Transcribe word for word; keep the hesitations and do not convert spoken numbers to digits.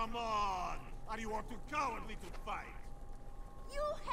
Come on! Are you all too cowardly to fight? You